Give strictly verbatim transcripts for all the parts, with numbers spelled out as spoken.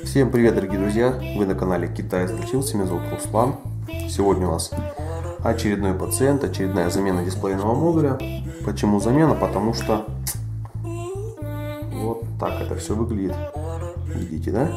Всем привет, дорогие друзья! Вы на канале Китай изучился, меня зовут Руслан. Сегодня у нас очередной пациент, очередная замена дисплейного модуля. Почему замена? Потому что вот так это все выглядит. Видите, да?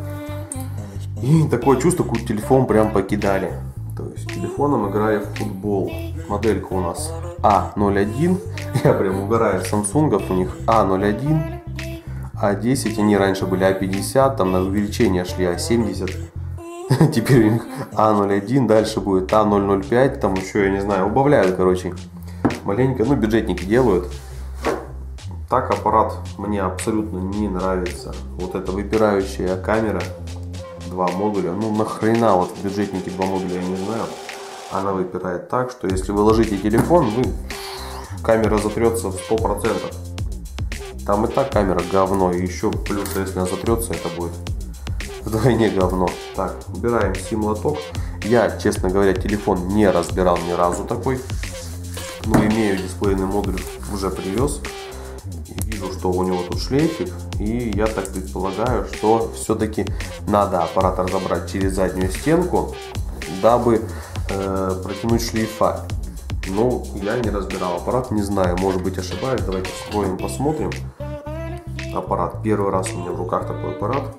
И такое чувство, как телефон прям покидали. То есть телефоном играя в футбол. Моделька у нас А ноль один. Я прям угораю с Samsung, у них А ноль один. А десять, они раньше были А пятьдесят, там на увеличение шли А семьдесят. Теперь у них А ноль один, дальше будет А ноль ноль пять, там еще, я не знаю, убавляют, короче, маленько, ну, бюджетники делают. Так аппарат мне абсолютно не нравится. Вот эта выпирающая камера, два модуля, ну, нахрена вот в бюджетнике два модуля, я не знаю. Она выпирает так, что если вы ложите телефон, вы... камера затрется в сто процентов. Там и так камера говно, и еще плюс, если она затрется, это будет вдвойне говно. Так, убираем сим-лоток. Я, честно говоря, телефон не разбирал ни разу такой. Но имею дисплейный модуль, уже привез. И вижу, что у него тут шлейфик. И я так предполагаю, что все-таки надо аппарат разобрать через заднюю стенку, дабы э, протянуть шлейфа. Ну, я не разбирал аппарат, не знаю, может быть ошибаюсь. Давайте вскроем, посмотрим. Аппарат. Первый раз у меня в руках такой аппарат.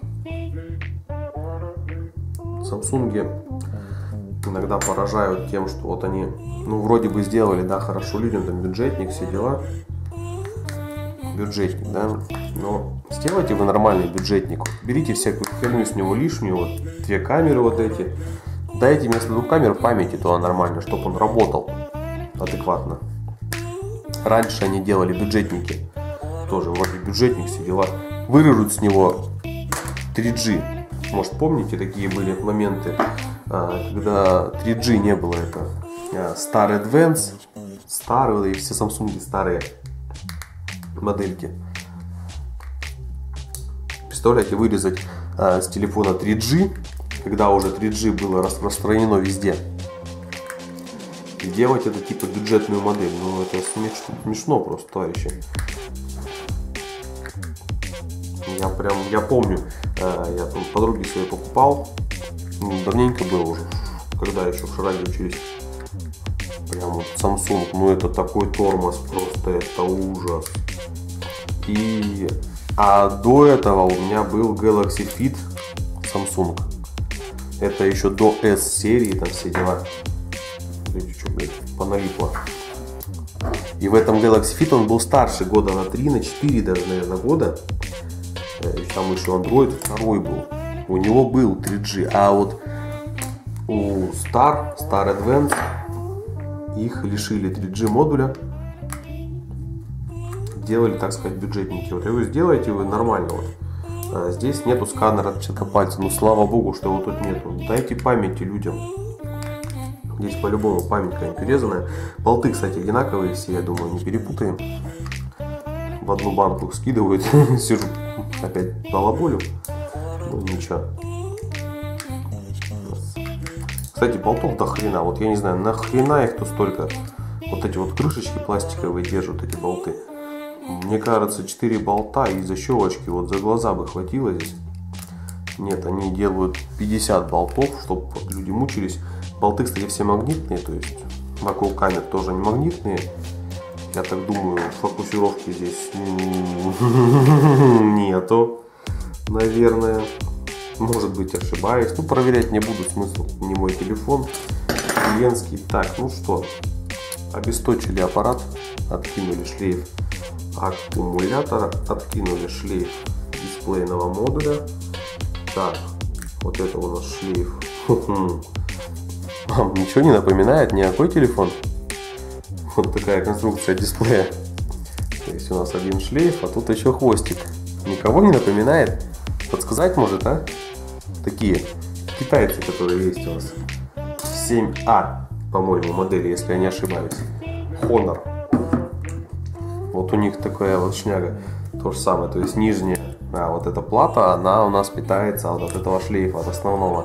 Samsung иногда поражают тем, что вот они, ну, вроде бы сделали, да, хорошо людям, там бюджетник, все дела. Бюджетник, да. Но сделайте вы нормальный бюджетник. Берите всякую херню с него лишнюю, вот две камеры вот эти. Дайте вместо двух камер памяти туда нормально, чтобы он работал адекватно. Раньше они делали бюджетники, тоже вроде бюджетник, все дела, вырежут с него три джи. Может, помните, такие были моменты, когда три джи не было, это Star Advance, старые, и все Samsung старые модельки. Представляете, вырезать с телефона три джи, когда уже три джи было распространено везде. И делать это типа бюджетную модель. Ну, это смешно просто, товарищи. Я прям, я помню, я там подруги свои покупал. Давненько было уже, когда еще в Шараге учились. Прям вот Samsung, ну это такой тормоз, просто это ужас. И, а до этого у меня был Galaxy Fit Samsung. Это еще до S серии, там все дела. Смотрите, что, блядь, поналипло. И в этом Galaxy Fit он был старше года на три, на четыре даже, наверное, года. Там еще Android второй был. У него был три джи. А вот у Star, Star Advance их лишили три джи модуля. Делали, так сказать, бюджетники. Вот вы сделаете вы нормально. Вот. А здесь нету сканера отпечатка пальца. Ну, слава богу, что его тут нету. Дайте памяти людям. Здесь по-любому память какая-нибудь перерезанная. Болты, кстати, одинаковые все, я думаю, не перепутаем. В одну банку их скидывают. Сижу, опять балаболю. Ну, ничего. Кстати, болтов до хрена. Вот я не знаю, нахрена их тут столько. Вот эти вот крышечки пластиковые держат, эти болты. Мне кажется, четыре болта и защелочки вот за глаза бы хватило здесь. Нет, они делают пятьдесят болтов, чтобы вот люди мучились. Болты, кстати, все магнитные, то есть вокруг камер тоже не магнитные. Я так думаю, фокусировки здесь нету, наверное. Может быть, ошибаюсь. Ну, проверять не буду, смысл, не мой телефон. Клиентский. Так, ну что, обесточили аппарат, откинули шлейф аккумулятора, откинули шлейф дисплейного модуля. Так, вот это у нас шлейф. Вам ничего не напоминает никакой телефон? Вот такая конструкция дисплея. То есть у нас один шлейф, а тут еще хвостик. Никого не напоминает? Подсказать может, а? Такие китайцы, которые есть у нас. семь А, по-моему, модели, если я не ошибаюсь. Honor. Вот у них такая вот шняга. То же самое, то есть нижняя, а вот эта плата, она у нас питается от этого шлейфа, от основного.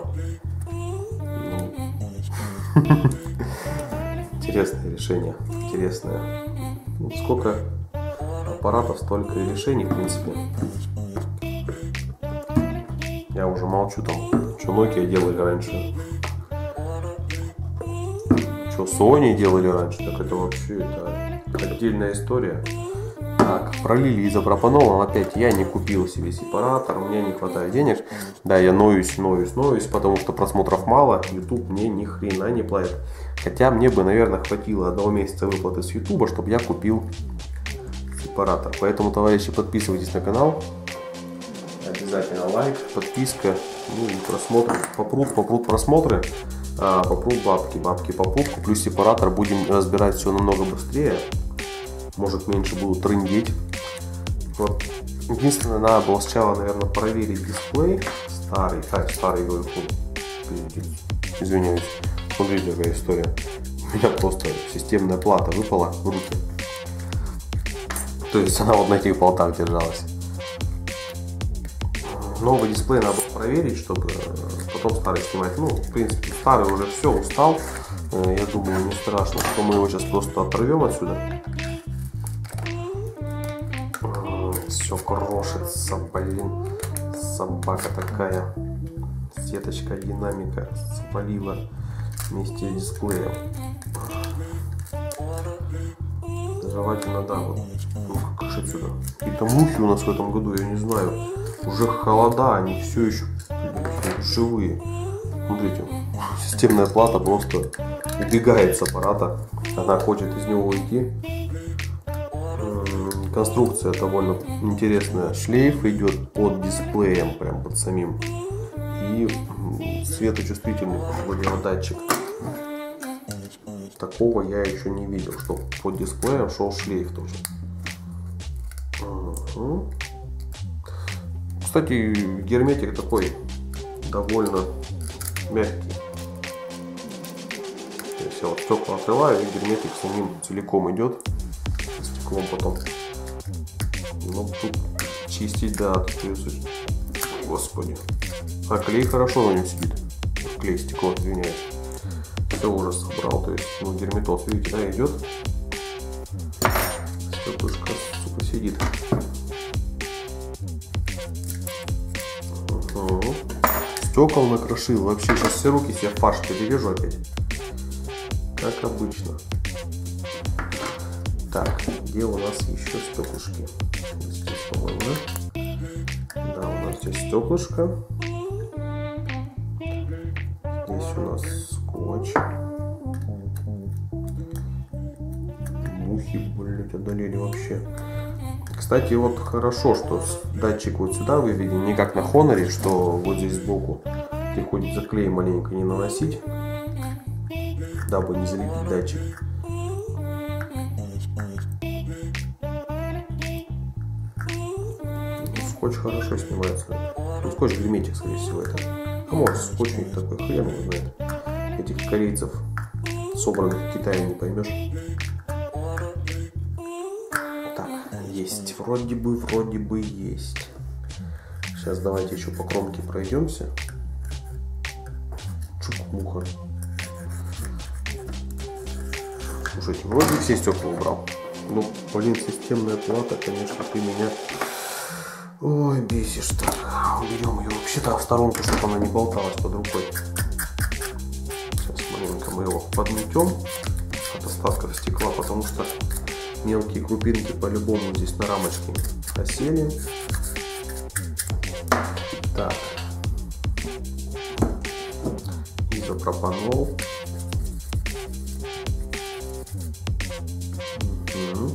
Интересное решение, интересное. Сколько аппаратов, столько и решений, в принципе. Я уже молчу там, что Nokia делали раньше. Что Sony делали раньше, так это вообще это отдельная история. Так, пролили и запропоновал. Опять я не купил себе сепаратор, мне не хватает денег. Да, я ноюсь, ноюсь, ноюсь, потому что просмотров мало. YouTube мне ни хрена не платит. Хотя мне бы, наверное, хватило одного месяца выплаты с YouTube, чтобы я купил сепаратор. Поэтому, товарищи, подписывайтесь на канал. Обязательно лайк, подписка, ну и просмотр. Попрут, попрут просмотры, а, попрут бабки, бабки попрут. Куплю сепаратор, будем разбирать все намного быстрее. Может, меньше будут трындеть. Вот. Единственное, надо было сначала, наверное, проверить дисплей. Старый, так, старый, говорю, извиняюсь. Смотрите, какая история. У меня просто системная плата выпала в руки. То есть она вот на этих болтах держалась. Новый дисплей надо проверить, чтобы потом старый снимать. Ну, в принципе, старый уже все, устал. Я думаю, не страшно, что мы его сейчас просто оторвем отсюда. Все крошится, блин. Собака такая. Сеточка, динамика свалила вместе с дисплеем. Желательно, да, вот. Ну, как же отсюда? Какие-то мухи у нас в этом году, я не знаю. Уже холода, они все еще живые. Смотрите, системная плата просто убегает с аппарата. Она хочет из него уйти. Конструкция довольно интересная. Шлейф идет под дисплеем, прям под самим. И светочувствительный датчик. Такого я еще не видел, что под дисплеем шел шлейф тоже. Угу. Кстати, герметик такой довольно мягкий. Если я вот стекла открываю, и герметик с ним целиком идет. Стеклом потом. Ну, тут чистить, да, тут, господи. А клей хорошо на нем сидит. Клей, стекло, извиняюсь. Все уже собрал, то есть, ну, герметоз, видите, да, идет. Стеклышко, сука, сидит. Угу. Стекол накрошил. Вообще, сейчас все руки себе в фарш перережу опять. Как обычно. Так, где у нас еще стеклышки? Здесь, по-моему, да? Да, у нас здесь стеклышко. Здесь у нас скотч. Мухи, блять, одолели вообще. Кстати, вот хорошо, что датчик вот сюда выведен, не как на Хоноре, что вот здесь сбоку приходится клей маленько не наносить, дабы не залепить датчик. Скотч хорошо снимается. Ну, скотч герметик, скорее всего, это. А может, скотч у них такой, хрен его знает. Этих корейцев, собранных в Китае, не поймешь. Так, есть. Вроде бы, вроде бы есть. Сейчас давайте еще по кромке пройдемся. Чук-муха. Слушайте, вроде все стекла убрал. Ну, блин, системная плата, конечно, ты меня... Ой, бесишь так. Уберем ее вообще-то в сторонку, чтобы она не болталась под рукой. Сейчас маленько мы его подметем от остатков стекла, потому что мелкие крупинки по-любому здесь на рамочке осели. Так. Изопропанол. Угу.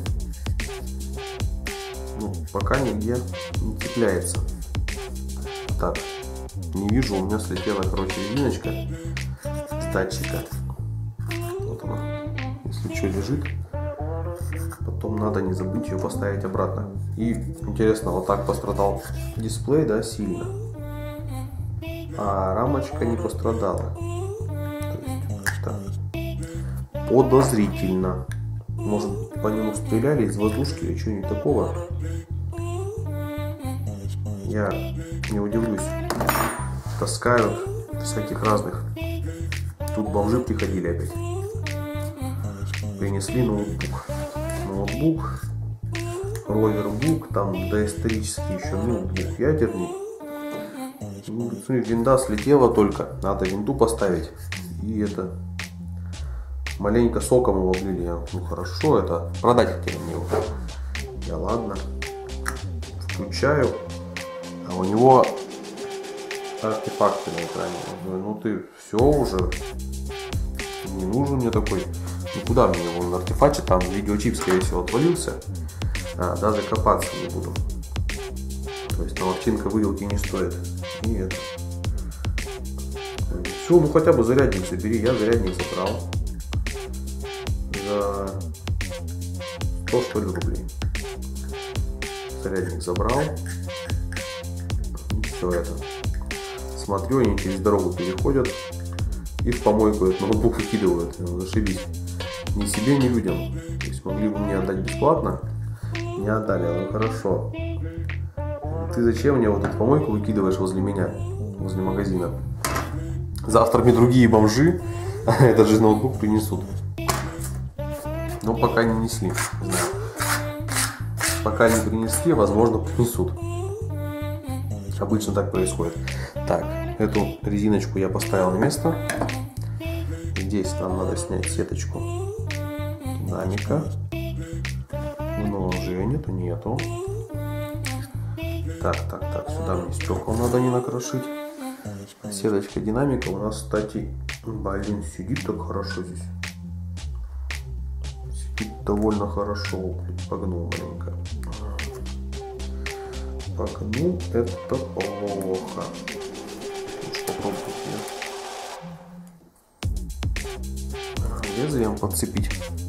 Ну, пока нигде не цепляется. Так, не вижу, у меня слетела, короче, резиночка с датчика. Вот она, если что лежит, потом надо не забыть ее поставить обратно. И интересно, вот так пострадал дисплей, да, сильно, а рамочка не пострадала. То есть, так, подозрительно. Может, по нему стреляли из воздушки или чего-нибудь такого. Я не удивлюсь. Таскают всяких разных. Тут бомжи приходили опять. Принесли ноутбук. Ноутбук. Ровербук. Там доисторический еще ноутбук ядерный. Винда слетела только. Надо винду поставить. И это... Маленько соком его влили. Ну хорошо, это... Продать хотели мне его. Я ладно. Включаю. А у него... артефакты на экране. Ну ты все уже. Не нужен мне такой. Никуда мне его на артефакте. Там видеочип, скорее всего, отвалился. А, даже копаться не буду. То есть наловчинка выделки не стоит. И это. Все, ну хотя бы зарядник забери. Я зарядник забрал. За сто что ли рублей. Зарядник забрал. И все это. Смотрю, они через дорогу переходят и в помойку этот ноутбук выкидывают. Зашибись. Ни себе, ни людям. То есть могли бы мне отдать бесплатно. Не отдали, ну хорошо. Ты зачем мне вот эту помойку выкидываешь возле меня, возле магазина? Завтра мне другие бомжи этот же ноутбук принесут. Но пока не несли, не знаю. Пока не принесли, возможно, принесут. Обычно так происходит. Так, эту резиночку я поставил на место. Здесь нам надо снять сеточку динамика. Но уже нету, нету. Так, так, так, сюда мне стекол надо не накрошить. Сеточка динамика у нас, кстати, блин, сидит так хорошо здесь. Сидит довольно хорошо. Погнул маленько. Погнул, это плохо. Попробовать лезвием подцепить.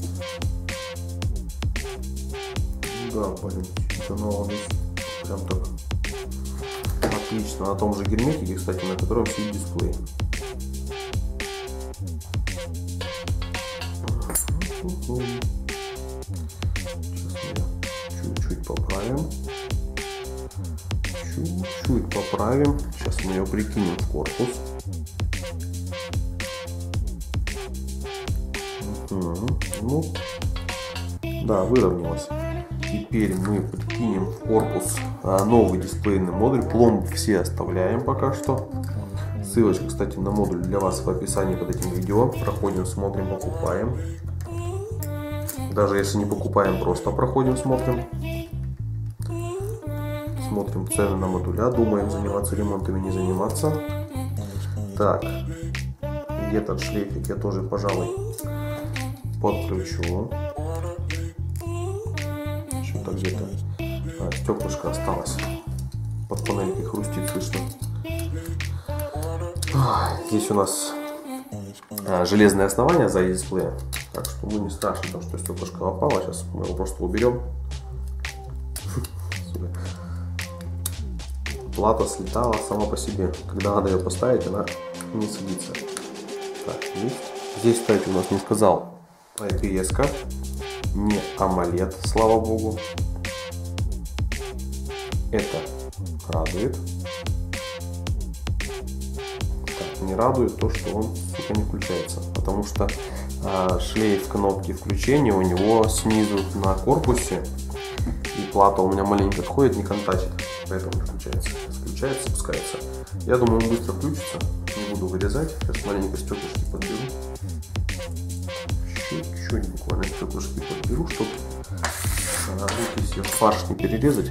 Да, блин, оно здесь прям так отлично. На том же герметике, кстати, на котором сидит дисплей. Сейчас мы чуть-чуть поправим. Чуть-чуть поправим. Сейчас мы ее прикинем в корпус. Угу. Ну, да, выровнялась. Теперь мы прикинем в корпус новый дисплейный модуль. Пломбы все оставляем пока что. Ссылочка, кстати, на модуль для вас в описании под этим видео. Проходим, смотрим, покупаем. Даже если не покупаем, просто проходим, смотрим. Смотрим цены на модуля, думаем, заниматься ремонтами, не заниматься. Так, и этот шлейфик я тоже, пожалуй, подключу. Что-то где-то а, стеклышко осталось. Под панелькой хрустит, слышно. Здесь у нас а, железное основание за дисплея. Так что ну, не страшно, потому что стеклышко попало. Сейчас мы его просто уберем. Плата слетала сама по себе. Когда надо ее поставить, она не садится. Так, есть. Здесь, кстати, у нас не сказал ай пи эс-ка. Не AMOLED, слава богу. Это радует. Так, не радует то, что он, сука, не включается. Потому что а, шлейф кнопки включения у него снизу на корпусе. И плата у меня маленько отходит, не контачит. Поэтому не включается. Включается, спускается. Я думаю, он быстро включится. Не буду вырезать. Сейчас маленько стеклышки подберу. Чуть-чуть буквально стеклышки подберу, чтобы руки себе в фарш не перерезать.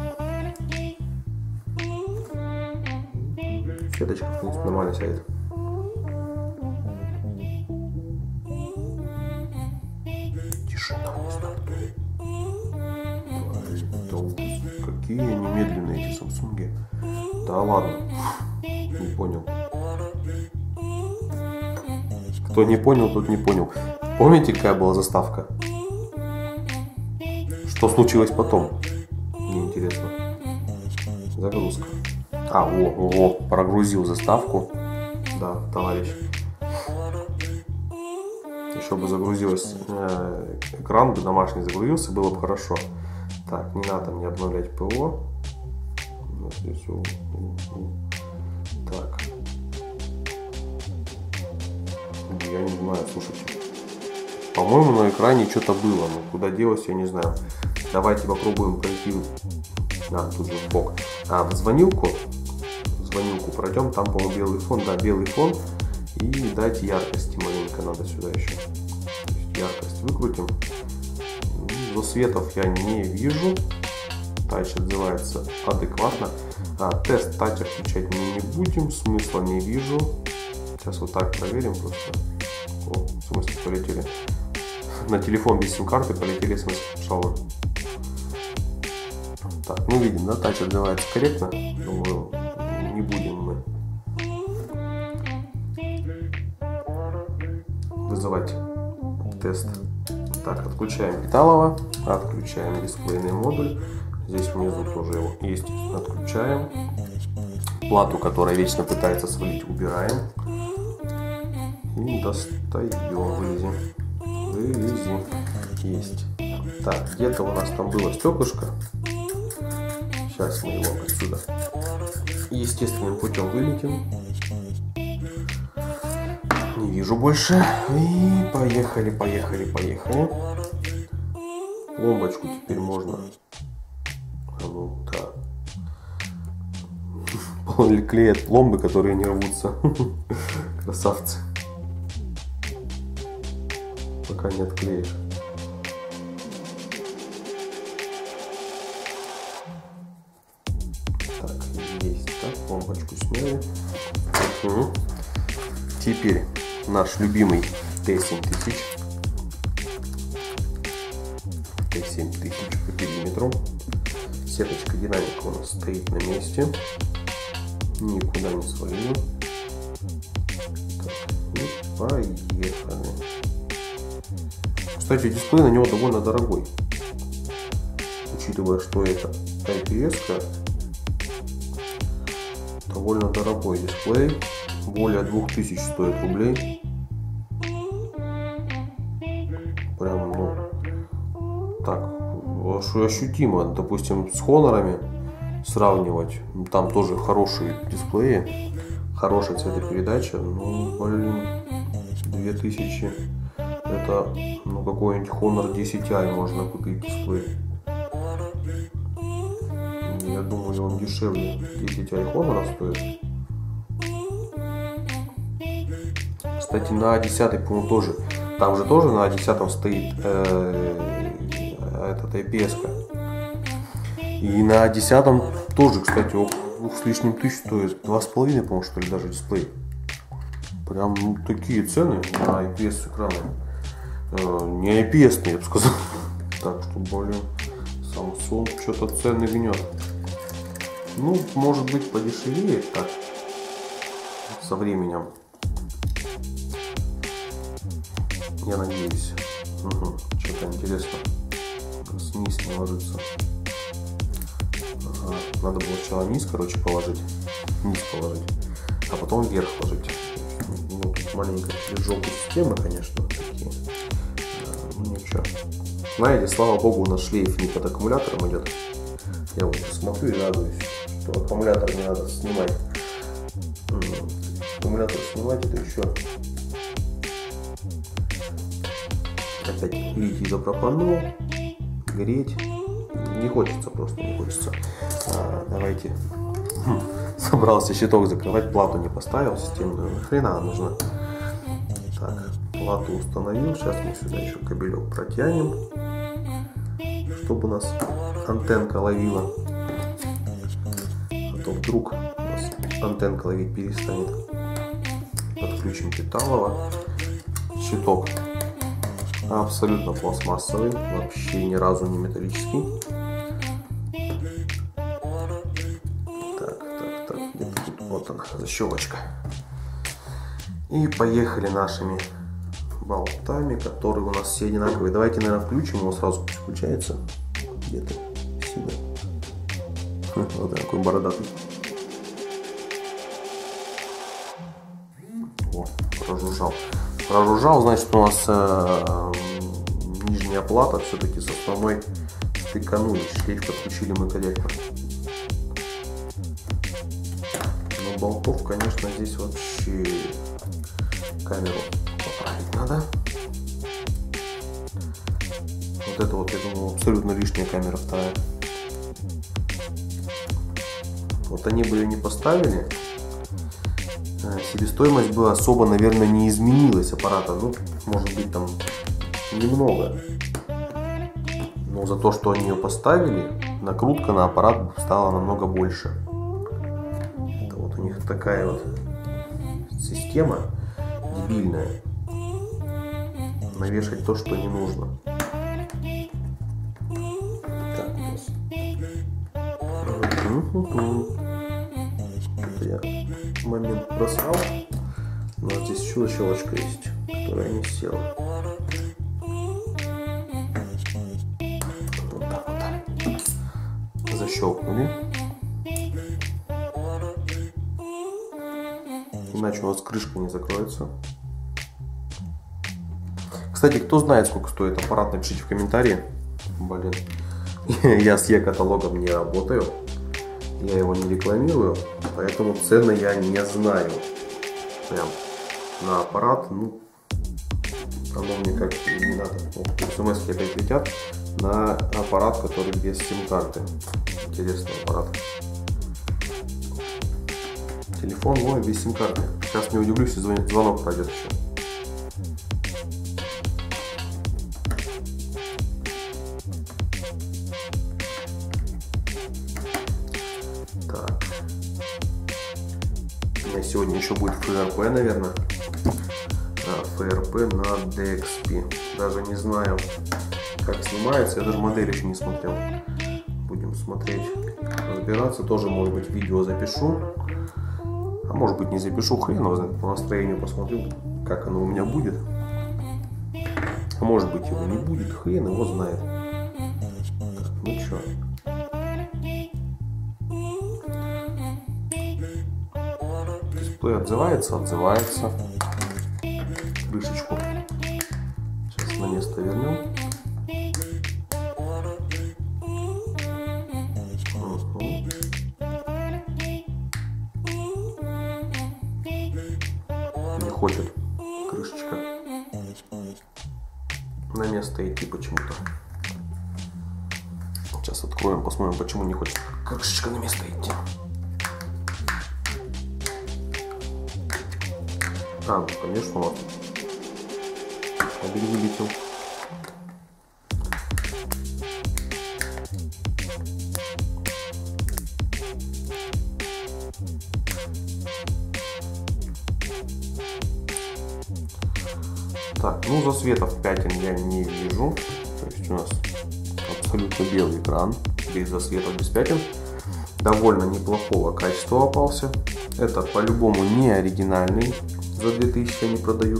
Сеточка, в принципе, нормально сядет. Тишина не стартует. Какие они медленные, эти Samsung. Да ладно. Не понял. Кто не понял, тот не понял. Помните, какая была заставка? Что случилось потом? Мне интересно. Загрузка. А, во, во, прогрузил заставку. Да, товарищ. Еще бы загрузилась э, экран бы домашний загрузился, было бы хорошо. Так, не надо мне обновлять ПО. Здесь, у, у, у. Так. Я не знаю, слушайте. По-моему, на экране что-то было, но куда делось, я не знаю. Давайте попробуем пройти. А, тут же в бок. А, в звонилку. планинку пройдем, там, по-моему, белый фон, да, белый фон, и дать яркости маленько надо сюда еще. Яркость выкрутим. Засветов я не вижу. Тач отзывается адекватно. А, тест тача включать мы не будем, смысла не вижу. Сейчас вот так проверим просто. О, в смысле полетели. На телефон без сим-карты полетели, в смысле, шауры. Так, ну видим, да, тач отзывается корректно. Думаю, не будем мы вызывать тест. Так, отключаем питалово, отключаем дисплейный модуль. Здесь внизу тоже его, естественно, отключаем. Плату, которая вечно пытается свалить, убираем. И достаем, вылезем. Вылезем. Есть. Так, где-то у нас там было стеклышко. Сейчас мы его отсюда естественным путем вылетим. Не вижу больше. И поехали, поехали, поехали. Пломбочку теперь можно. А ну, да. Клеят пломбы, которые не рвутся. Красавцы. Пока не отклеишь. Так, есть. Так, пломбочку сняли. Угу. Теперь наш любимый Т семь тысяч. Т семь тысяч по периметру. Сеточка динамика у нас стоит на месте. Никуда не свалила. Так, и поехали. Кстати, дисплей на него довольно дорогой. Учитывая, что это ай пи эс-ка, довольно дорогой дисплей. Более двух тысяч стоит рублей. Прям, ну, так, ощутимо. Допустим, с Хонорами сравнивать. Там тоже хорошие дисплеи, хорошая цветопередача. Ну, блин, две тысячи. Это, ну, какой-нибудь Honor десять ай можно купить дисплей. Я думаю, он дешевле десять ай Honor стоит. Кстати, на а десять, по-моему, тоже. Там же тоже на а десять стоит э, этот ай пи эс-ка. И на а десять тоже, кстати, около двух с лишним тысяч стоит. Два с половиной, по-моему, что ли, даже дисплей. Прям, ну, такие цены на ай пи эс экраны. Э, не ай пи эс, я бы сказал. Так что, блин, Samsung что-то цены гнет. Ну, может быть, подешевеет так со временем. Я надеюсь. Угу. Что-то интересно. Низ не ложится. Ага. Надо было сначала низ, короче, положить. Низ положить. А потом вверх ложить. Ну, тут маленькая пережёлка системы, конечно, такие. Ну ничего. Знаете, слава богу, у нас шлейф не под аккумулятором идет. Я вот смотрю и радуюсь, что аккумулятор не надо снимать. Аккумулятор снимать, это еще опять литий изопропанол, греть не хочется, просто не хочется. А, давайте. Собрался щиток закрывать, плату не поставил системную, нахрена нужна. Так, плату установил, сейчас мы сюда еще кабелек протянем, чтобы у нас антенка ловила, а то вдруг у нас антенка ловить перестанет. Подключим питалово. Щиток абсолютно пластмассовый, вообще ни разу не металлический. Так, так, так, где-то тут, вот она, защелочка. И поехали нашими болтами, которые у нас все одинаковые. Давайте, наверное, включим его сразу, пусть включается. Где-то сюда. Вот такой бородатый. О, прожужжал. Прожужжал, значит, у нас э, нижняя плата все-таки с основной стыканулись. Шлейф подключили мы коллектор. Но болтов, конечно, здесь вообще камеру поправить надо. Вот это вот, я думаю, абсолютно лишняя камера вторая. Вот они бы ее не поставили, Себестоимость бы особо, наверное, не изменилась аппарата. Ну, может быть, там немного. Но за то, что они ее поставили, накрутка на аппарат стала намного больше. Это вот у них такая вот система дебильная. Навешать то, что не нужно. Так, это я момент просрал. Но здесь еще щелочка есть, которая не села. Вот так вот. Защелкнули. Иначе у нас крышка не закроется. Кстати, кто знает, сколько стоит аппарат, напишите в комментарии. Блин, я с Е-каталогом не работаю. Я его не рекламирую, поэтому цены я не знаю. Прям на аппарат, ну, оно мне как не надо. Вот, смс-ки опять летят на аппарат, который без сим-карты. Интересный аппарат. Телефон мой без сим-карты. Сейчас не удивлюсь, если звонит, звонок пройдет еще. Так. У меня сегодня еще будет эф эр пэ, наверное. эф эр пэ на ди экс пи. Даже не знаю, как снимается. Я даже модель еще не смотрел. Будем смотреть, разбираться. Тоже, может быть, видео запишу. А может быть, не запишу, хрен его знает. По настроению посмотрю, как оно у меня будет. А может быть, его не будет, хрен его знает. Ну что? Дисплей отзывается, отзывается. Крышечку сейчас на место вернем. Не хочет крышечка на место идти почему-то. Сейчас откроем, посмотрим, почему не хочет крышечка на место идти. А, ну, конечно, вот. Кабель вылетел. Так, ну засветов пятен я не вижу. То есть у нас абсолютно белый экран, без засветов, без пятен. Довольно неплохого качества попался. Это по-любому не оригинальный. За две тысячи они продают.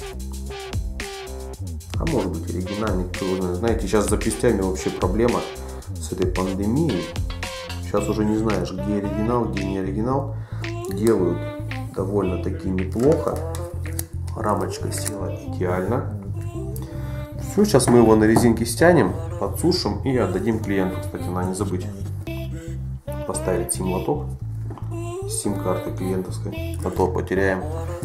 А может быть оригинальный, кто его знает. Знаете, сейчас с запчастями вообще проблема с этой пандемией. Сейчас уже не знаешь, где оригинал, где не оригинал. Делают довольно-таки неплохо. Рамочка села идеально. Все, сейчас мы его на резинке стянем, подсушим и отдадим клиенту. Кстати, надо не забыть поставить сим-лоток с сим-карты клиентовской, а то потеряем.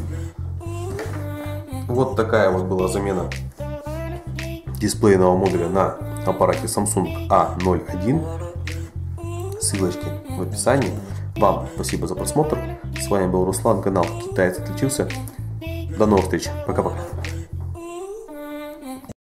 Вот такая вот была замена дисплейного модуля на аппарате Samsung а ноль один. Ссылочки в описании. Вам спасибо за просмотр. С вами был Руслан, канал Китаец отличился. До новых встреч. Пока-пока.